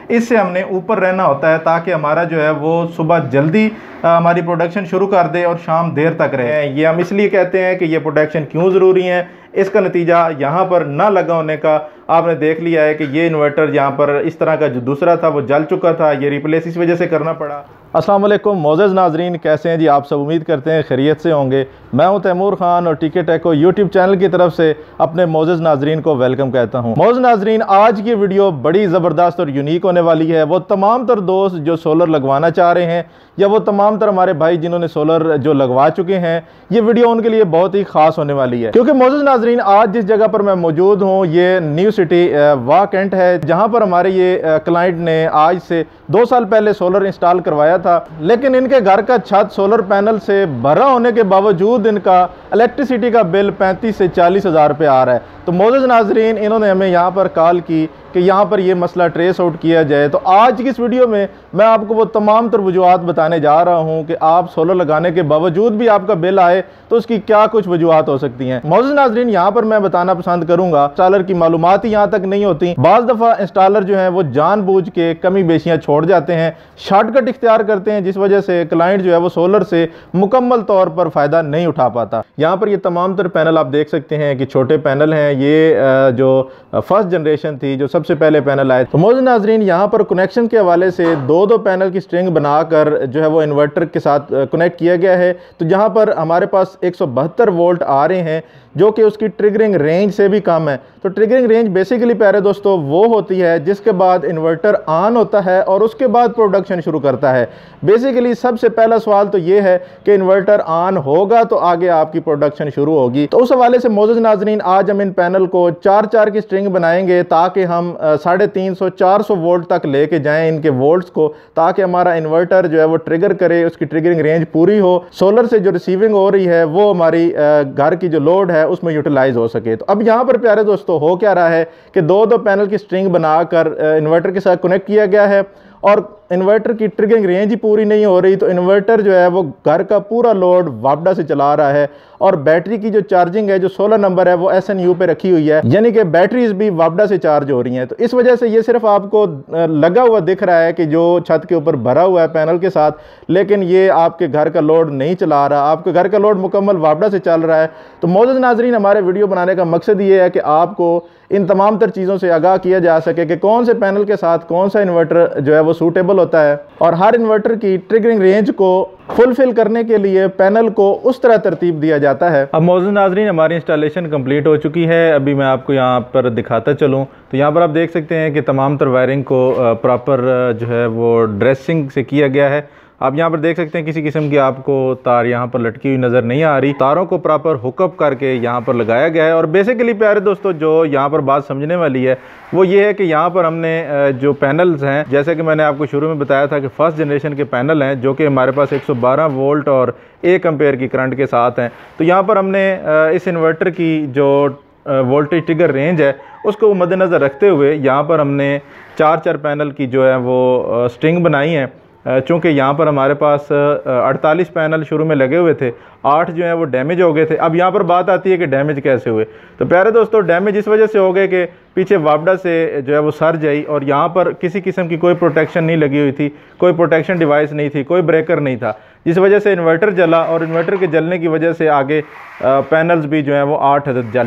इससे हमने ऊपर रहना होता है ताकि हमारा जो है वो सुबह जल्दी हमारी प्रोडक्शन शुरू कर दे और शाम देर तक रहे। ये हम इसलिए कहते हैं कि ये प्रोडक्शन क्यों ज़रूरी है। इसका नतीजा यहाँ पर ना लगा होने का आपने देख लिया है कि ये इन्वर्टर यहाँ पर इस तरह का जो दूसरा था वो जल चुका था, ये रिप्लेस इस वजह से करना पड़ा। अस्सलाम वालेकुम मोअज़्ज़ज़ नाज़रीन, कैसे हैं जी आप सब? उम्मीद करते हैं खैरियत से होंगे। मैं हूं तैमूर खान और टीके टेको यूट्यूब चैनल की तरफ से अपने मोअज़्ज़ज़ नाज़रीन को वेलकम कहता हूं। मोअज़्ज़ज़ नाज़रीन, आज की वीडियो बड़ी ज़बरदस्त और यूनिक होने वाली है। वो तमाम तर दोस्त जो सोलर लगवाना चाह रहे हैं या वो तमाम तर हमारे भाई जिन्होंने सोलर जो लगवा चुके हैं, ये वीडियो उनके लिए बहुत ही खास होने वाली है। क्योंकि मोअज़्ज़ज़ नाज़रीन, आज जिस जगह पर मैं मौजूद हूँ ये न्यू सिटी वाह कैंट है, जहाँ पर हमारे ये क्लाइंट ने आज से 2 साल पहले सोलर इंस्टॉल करवाया था। लेकिन इनके घर का छत सोलर पैनल से भरा होने के बावजूद इनका इलेक्ट्रिसिटी का बिल 35 से 40 हज़ार रुपये आ रहा है। तो मोअज़्ज़ज़ नाज़रीन, इन्होंने हमें यहाँ पर कॉल की कि यहाँ पर ये मसला ट्रेस आउट किया जाए। तो आज की इस वीडियो में मैं आपको वो तमाम तर वजूहात बताने जा रहा हूँ कि आप सोलर लगाने के बावजूद भी आपका बिल आए तो उसकी क्या कुछ वजूहात हो सकती हैं। मोअज़्ज़ज़ नाज़रीन, यहाँ पर मैं बताना पसंद करूँगा, इंस्टॉलर की मालूमात ही यहाँ तक नहीं होती। बाज़ दफ़ा इंस्टॉलर जो हैं वो जानबूझ के कमी बेशियाँ छोड़ जाते हैं, शॉर्टकट इख्तियार करते हैं, जिस वजह से क्लाइंट जो है वो सोलर से मुकम्मल तौर पर फ़ायदा नहीं उठा पाता। यहाँ पर ये तमाम तर पैनल आप देख सकते हैं कि छोटे पैनल हैं। ये जो फर्स्ट जनरेशन थी, जो सबसे पहले पैनल आए। तो मोअज़्ज़ज़ नाज़रीन, यहाँ पर कनेक्शन के हवाले से दो पैनल की स्ट्रिंग बनाकर जो है वो इन्वर्टर के साथ कनेक्ट किया गया है। तो जहाँ पर हमारे पास 172 वोल्ट आ रहे हैं, जो कि उसकी ट्रिगरिंग रेंज से भी कम है। तो ट्रिगरिंग रेंज बेसिकली प्यारे दोस्तों वो होती है जिसके बाद इन्वर्टर ऑन होता है और उसके बाद प्रोडक्शन शुरू करता है। बेसिकली सबसे पहला सवाल तो ये है कि इन्वर्टर ऑन होगा तो आगे आपकी प्रोडक्शन शुरू होगी। तो उस हवाले से मोअज़्ज़ज़ नाज़रीन, आज हम इन पैनल को 4 की स्ट्रिंग बनाएंगे ताकि हम 350-400 वोल्ट तक लेके जाएं इनके वोल्ट्स को, ताकि हमारा इन्वर्टर जो है वो ट्रिगर करे, उसकी ट्रिगरिंग रेंज पूरी हो, सोलर से जो रिसीविंग हो रही है वो हमारी घर की जो लोड है उसमें यूटिलाइज हो सके। तो अब यहाँ पर प्यारे दोस्तों हो क्या रहा है कि दो पैनल की स्ट्रिंग बनाकर इन्वर्टर के साथ कनेक्ट किया गया है और इन्वर्टर की ट्रिगरिंग रेंज ही पूरी नहीं हो रही। तो इन्वर्टर जो है वो घर का पूरा लोड वापडा से चला रहा है और बैटरी की जो चार्जिंग है, जो 16 नंबर है, वो SNU पे रखी हुई है, यानी कि बैटरीज भी वापडा से चार्ज हो रही हैं। तो इस वजह से ये सिर्फ आपको लगा हुआ दिख रहा है कि जो छत के ऊपर भरा हुआ है पैनल के साथ, लेकिन ये आपके घर का लोड नहीं चला रहा, आपके घर का लोड मुकम्मल वापडा से चल रहा है। तो मोअज़्ज़ज़ नाज़रीन, हमारे वीडियो बनाने का मकसद ये है कि आपको इन तमाम तर चीज़ों से आगाह किया जा सके कि कौन से पैनल के साथ कौन सा इन्वर्टर जो है वो सूटेबल होता है, और हर इन्वर्टर की ट्रिगरिंग रेंज को फुलफिल करने के लिए पैनल को उस तरह तरतीब दिया जाता है। अब मोअज़्ज़ज़ नाज़रीन, हमारी इंस्टॉलेशन कंप्लीट हो चुकी है। अभी मैं आपको यहाँ पर दिखाता चलूँ तो यहाँ पर आप देख सकते हैं कि तमाम तर वायरिंग को प्रॉपर जो है वो ड्रेसिंग से किया गया है। आप यहाँ पर देख सकते हैं किसी किस्म की आपको तार यहाँ पर लटकी हुई नज़र नहीं आ रही, तारों को प्रॉपर हुकअप करके यहाँ पर लगाया गया है। और बेसिकली प्यारे दोस्तों, जो यहाँ पर बात समझने वाली है वो ये है कि यहाँ पर हमने जो पैनल्स हैं, जैसे कि मैंने आपको शुरू में बताया था कि फर्स्ट जनरेशन के पैनल हैं जो कि हमारे पास 112 वोल्ट और 1 एम्पेयर की करंट के साथ हैं। तो यहाँ पर हमने इस इन्वर्टर की जो वोल्टेज ट्रिगर रेंज है उसको मद्देनज़र रखते हुए यहाँ पर हमने 4 पैनल की जो है वो स्ट्रिंग बनाई है। चूँकि यहाँ पर हमारे पास 48 पैनल शुरू में लगे हुए थे, 8 जो है वो डैमेज हो गए थे। अब यहाँ पर बात आती है कि डैमेज कैसे हुए। तो प्यारे दोस्तों, डैमेज इस वजह से हो गए कि पीछे वापडा से जो है वो सर्ज आई और यहाँ पर किसी किस्म की कोई प्रोटेक्शन नहीं लगी हुई थी, कोई प्रोटेक्शन डिवाइस नहीं थी, कोई ब्रेकर नहीं था, जिस वजह से इन्वर्टर जला और इन्वर्टर के जलने की वजह से आगे पैनल्स भी जो है वो 8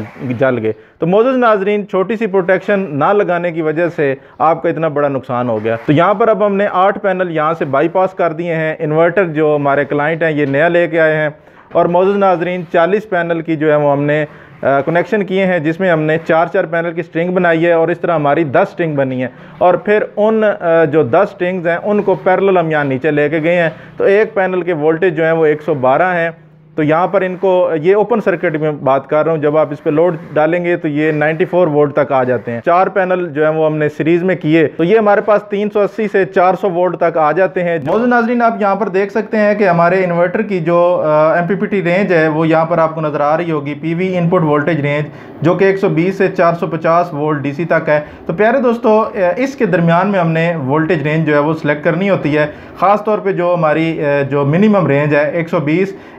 जल गए। तो मोअज़्ज़ज़ नाज़रीन, छोटी सी प्रोटेक्शन ना लगाने की वजह से आपका इतना बड़ा नुकसान हो गया। तो यहाँ पर अब हमने 8 पैनल यहाँ से बाईपास कर दिए हैं। इन्वर्टर जो हमारे क्लाइंट हैं ये नया लेके आए हैं और मोअज़्ज़ज़ नाज़रीन 40 पैनल की जो है वो हमने कनेक्शन किए हैं, जिसमें हमने 4 पैनल की स्ट्रिंग बनाई है और इस तरह हमारी 10 स्ट्रिंग बनी है। और फिर उन जो 10 स्ट्रिंग्स हैं उनको पैरेलल हम यहाँ नीचे लेके गए हैं। तो एक पैनल के वोल्टेज जो है वो 112 हैं। तो यहाँ पर इनको, ये ओपन सर्किट में बात कर रहा हूँ, जब आप इस पर लोड डालेंगे तो ये 94 वोल्ट तक आ जाते हैं। 4 पैनल जो है वो हमने सीरीज में किए तो ये हमारे पास 380 से 400 वोल्ट तक आ जाते हैं। मोअज़्ज़ज़ नाज़रीन, आप यहाँ पर देख सकते हैं कि हमारे इन्वर्टर की जो MPPT रेंज है वो यहाँ पर आपको नज़र आ रही होगी, PV इनपुट वोल्टेज रेंज, जो कि 120 से 450 वोल्ट DC तक है। तो प्यारे दोस्तों, इसके दरमियान में हमने वोल्टेज रेंज जो है वो सिलेक्ट करनी होती है। ख़ास तौर पर जो हमारी जो मिनिमम रेंज है 120, इससे हमने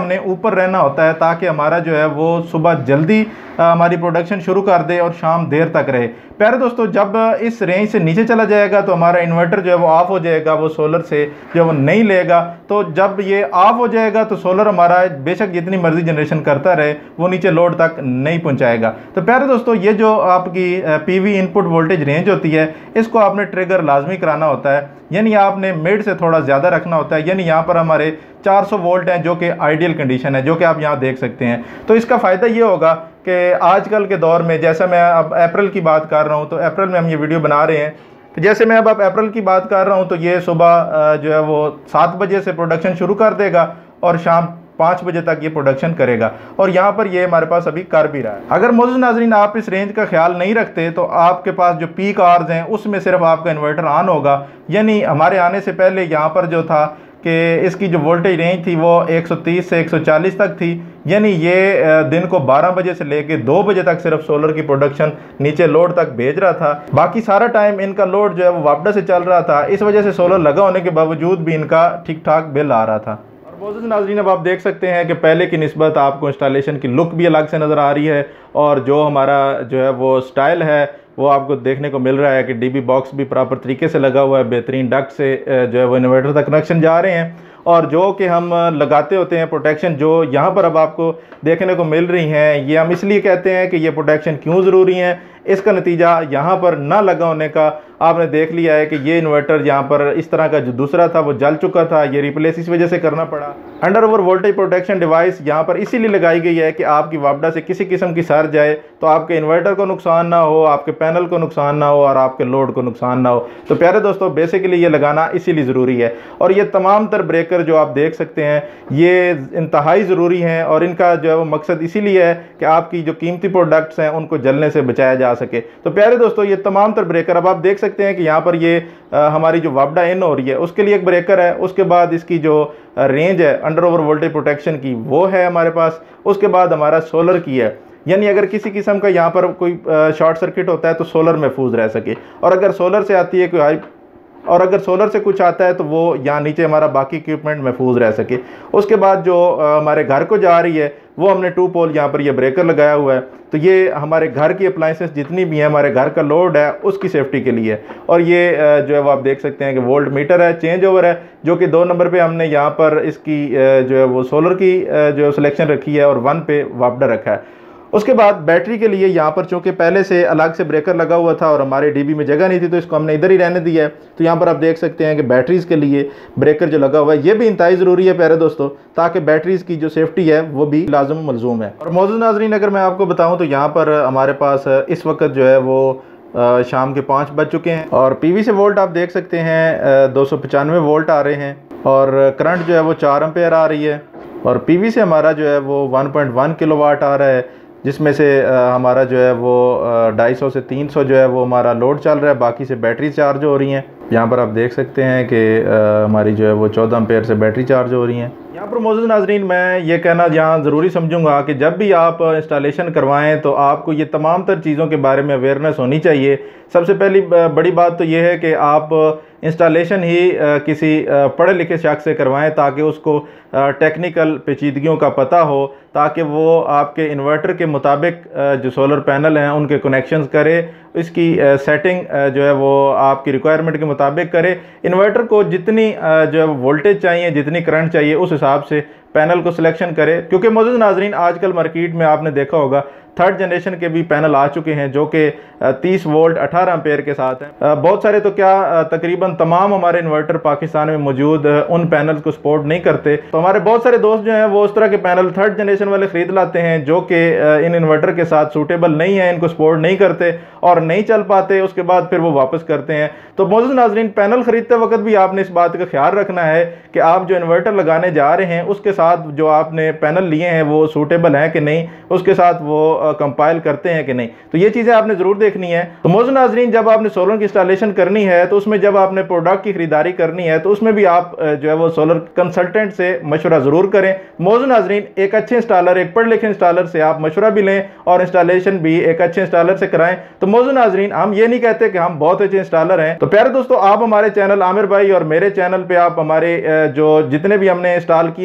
हमने ऊपर रहना होता है ताकि हमारा जो है वो सुबह जल्दी हमारी प्रोडक्शन शुरू कर दे और शाम देर तक रहे। प्यारे दोस्तों, जब इस रेंज से नीचे चला जाएगा तो हमारा इन्वर्टर जो है वो ऑफ हो जाएगा, वो सोलर से जो वो नहीं लेगा। तो जब ये ऑफ हो जाएगा तो सोलर हमारा बेशक जितनी मर्जी जनरेशन करता रहे वो नीचे लोड तक नहीं पहुंचाएगा। तो प्यारे दोस्तों, ये जो आपकी पीवी इनपुट वोल्टेज रेंज होती है इसको आपने ट्रिगर लाजमी कराना होता है, यानी आपने मिड से थोड़ा ज़्यादा रखना होता है। यानी यहाँ पर हमारे 400 वोल्ट हैं जो कि आइडियल कंडीशन है, जो कि आप यहाँ देख सकते हैं। तो इसका फ़ायदा ये होगा कि आजकल के दौर में, जैसा मैं अब अप्रैल की बात कर रहा हूँ, तो अप्रैल में हम ये वीडियो बना रहे हैं, तो जैसे मैं अब अप्रैल की बात कर रहा हूँ तो ये सुबह जो है वो 7 बजे से प्रोडक्शन शुरू कर देगा और शाम 5 बजे तक ये प्रोडक्शन करेगा। और यहाँ पर ये हमारे पास अभी कर भी रहा है। अगर मोअज़्ज़िज़ नाज़रीन आप इस रेंज का ख्याल नहीं रखते तो आपके पास जो पीक आवर्स हैं उसमें सिर्फ आपका इन्वर्टर ऑन होगा। यानी हमारे आने से पहले यहाँ पर जो था कि इसकी जो वोल्टेज रेंज थी वो 130 से 140 तक थी। यानी ये दिन को 12 बजे से लेके 2 बजे तक सिर्फ सोलर की प्रोडक्शन नीचे लोड तक भेज रहा था। बाकी सारा टाइम इनका लोड जो है वो वापडा से चल रहा था। इस वजह से सोलर लगा होने के बावजूद भी इनका ठीक ठाक बिल आ रहा था। मोअज़्ज़िज़ नाज़रीन, अब आप देख सकते हैं कि पहले की निस्बत आपको इंस्टॉलेशन की लुक भी अलग से नज़र आ रही है और जो हमारा जो है वो स्टाइल है वो आपको देखने को मिल रहा है कि डीबी बॉक्स भी प्रॉपर तरीके से लगा हुआ है, बेहतरीन डक्ट से जो है वो इन्वर्टर तक कनेक्शन जा रहे हैं। और जो कि हम लगाते होते हैं प्रोटेक्शन जो यहाँ पर अब आपको देखने को मिल रही हैं, ये हम इसलिए कहते हैं कि ये प्रोटेक्शन क्यों ज़रूरी है। इसका नतीजा यहाँ पर ना लगा होने का आपने देख लिया है कि ये इन्वर्टर यहाँ पर इस तरह का जो दूसरा था वो जल चुका था, ये रिप्लेस इस वजह से करना पड़ा। Under over voltage protection device यहाँ पर इसीलिए लगाई गई है कि आपकी वापडा से किसी किस्म की सर जाए तो आपके इन्वर्टर को नुकसान ना हो, आपके पैनल को नुकसान ना हो और आपके लोड को नुकसान ना हो। तो प्यारे दोस्तों, बेसिकली ये लगाना इसीलिए ज़रूरी है। और ये तमाम तर ब्रेकर जो आप देख सकते हैं ये इंतहाई ज़रूरी हैं और इनका जो है वो मकसद इसीलिए है कि आपकी जो कीमती प्रोडक्ट्स हैं उनको जलने से बचाया जा सके। तो प्यारे दोस्तों, ये तमाम तर ब्रेकर अब आप देख सकते हैं कि यहाँ पर ये हमारी जो वापडा इन हो रही है उसके लिए एक ब्रेकर है। उसके बाद इसकी जो रेंज है अंडर ओवर वोल्टेज प्रोटेक्शन की वो है हमारे पास। उसके बाद हमारा सोलर की है, यानी अगर किसी किस्म का यहाँ पर कोई शॉर्ट सर्किट होता है तो सोलर महफूज रह सके। और अगर सोलर से आती है कोई हाई और अगर सोलर से कुछ आता है तो वो यहाँ नीचे हमारा बाकी इक्विपमेंट महफूज रह सके। उसके बाद जो हमारे घर को जा रही है वो हमने 2 पोल यहाँ पर ये ब्रेकर लगाया हुआ है। तो ये हमारे घर की अप्लाइंसेस जितनी भी हैं, हमारे घर का लोड है उसकी सेफ्टी के लिए। और ये जो है वो आप देख सकते हैं कि वोल्ट मीटर है, चेंज ओवर है, जो कि 2 नंबर पे हमने यहाँ पर इसकी जो है वो सोलर की जो सिलेक्शन रखी है और 1 पे वापडा रखा है। उसके बाद बैटरी के लिए यहाँ पर चूँकि पहले से अलग से ब्रेकर लगा हुआ था और हमारे डीबी में जगह नहीं थी तो इसको हमने इधर ही रहने दिया है। तो यहाँ पर आप देख सकते हैं कि बैटरीज़ के लिए ब्रेकर जो लगा हुआ है ये भी इंतहाई ज़रूरी है प्यारे दोस्तों, ताकि बैटरीज़ की जो सेफ्टी है वो भी लाजम मलजूम है। और मोअज़्ज़िज़ नाज़रीन, अगर मैं आपको बताऊँ तो यहाँ पर हमारे पास इस वक्त जो है वो शाम के 5 बज चुके हैं और पीवी से वोल्ट आप देख सकते हैं 295 वोल्ट आ रहे हैं और करंट जो है वो 4 एम्पेयर आ रही है। और पीवी से हमारा जो है वो 1.1 किलोवाट आ रहा है, जिसमें से हमारा जो है वो 250 से 300 जो है वो हमारा लोड चल रहा है, बाकी से बैटरी चार्ज हो रही हैं। यहाँ पर आप देख सकते हैं कि हमारी जो है वो 14 एम्पेयर से बैटरी चार्ज हो रही हैं। यहाँ पर मोअज़्ज़िज़ नाज़रीन, मैं ये कहना यहाँ ज़रूरी समझूंगा कि जब भी आप इंस्टॉलेशन करवाएं तो आपको ये तमाम तर चीज़ों के बारे में अवेयरनेस होनी चाहिए। सबसे पहली बड़ी बात तो ये है कि आप इंस्टॉलेशन ही किसी पढ़े लिखे शख्स से करवाएं ताकि उसको टेक्निकल पेचीदगियों का पता हो, ताकि वो आपके इन्वर्टर के मुताबिक जो सोलर पैनल हैं उनके कनेक्शंस करे, इसकी सेटिंग जो है वो आपकी रिक्वायरमेंट के मुताबिक करे। इन्वर्टर को जितनी जो है वोल्टेज चाहिए, जितनी करंट चाहिए, उस हिसाब से पैनल को सिलेक्शन करे। क्योंकि मोअज़्ज़िज़ नाज़रीन, आजकल मार्केट में आपने देखा होगा 3rd जनरेशन के भी पैनल आ चुके हैं जो कि 30 वोल्ट 18 एम्पेयर के साथ हैं। बहुत सारे तो क्या तकरीबन तमाम हमारे इन्वर्टर पाकिस्तान में मौजूद उन पैनल्स को सपोर्ट नहीं करते। तो हमारे बहुत सारे दोस्त जो हैं वो उस तरह के पैनल 3rd जनरेशन वाले ख़रीद लाते हैं जो कि इन इन्वर्टर के साथ सूटेबल नहीं है, इनको सपोर्ट नहीं करते और नहीं चल पाते, उसके बाद फिर वो वापस करते हैं। तो मोअज़्ज़िज़ नाज़रीन, पैनल ख़रीदते वक्त भी आपने इस बात का ख्याल रखना है कि आप जो इन्वर्टर लगाने जा रहे हैं उसके साथ जो आपने पैनल लिए हैं वो सूटेबल हैं कि नहीं, उसके साथ वो कंपाइल करते हैं कि नहीं। तो ये चीज़ें आपने ज़रूर देखनी है। तो मोअज़्ज़िज़ नाज़रीन, जब आपने सोलर की इंस्टॉलेशन करनी है तो उसमें जब आपने प्रोडक्ट की खरीदारी करनी है तो उसमें भी आप जो है वो सोलर कंसल्टेंट से मशवरा ज़रूर करें। मोअज़्ज़िज़ नाज़रीन, एक अच्छे इंस्टॉलर, एक पढ़े लिखे इंस्टॉलर से आप मशवरा भी लें और इंस्टॉलेशन भी एक अच्छे इंस्टॉलर से कराएं। तो मोअज़्ज़िज़ नाज़रीन, हम ये नहीं कहते कि हम बहुत अच्छे इंस्टॉलर हैं। तो प्यारे दोस्तों, आप हमारे चैनल आमिर भाई और मेरे चैनल पर आप हमारे जो जितने भी हमने इंस्टॉल किए हैं प्रोजेक्ट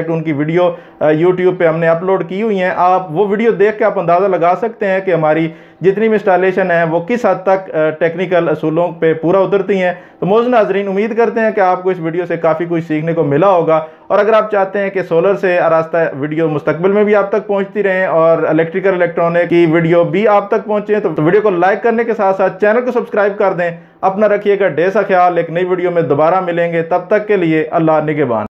डायरेक्ट उनकी वीडियो यूट्यूब पे हमने अपलोड की हुई हैं। आप वो वीडियो देख के आप अंदाज़ा लगा सकते हैं कि हमारी जितनी भी इंस्टॉलेशन है वो किस हद तक टेक्निकल असूलों पे पूरा उतरती हैं। तो मौजूद नाज़रीन, उम्मीद करते हैं कि आपको इस वीडियो से काफ़ी कुछ सीखने को मिला होगा। और अगर आप चाहते हैं कि सोलर से आरास्ता वीडियो मुस्तकबिल में भी आप तक पहुंचती रहें और इलेक्ट्रिकल इलेक्ट्रॉनिक की वीडियो भी आप तक पहुंचे, तो वीडियो को लाइक करने के साथ साथ चैनल को सब्सक्राइब कर दें। अपना रखिएगा ढेर सा ख्याल। एक नई वीडियो में दोबारा मिलेंगे, तब तक के लिए अल्लाह निगहबान।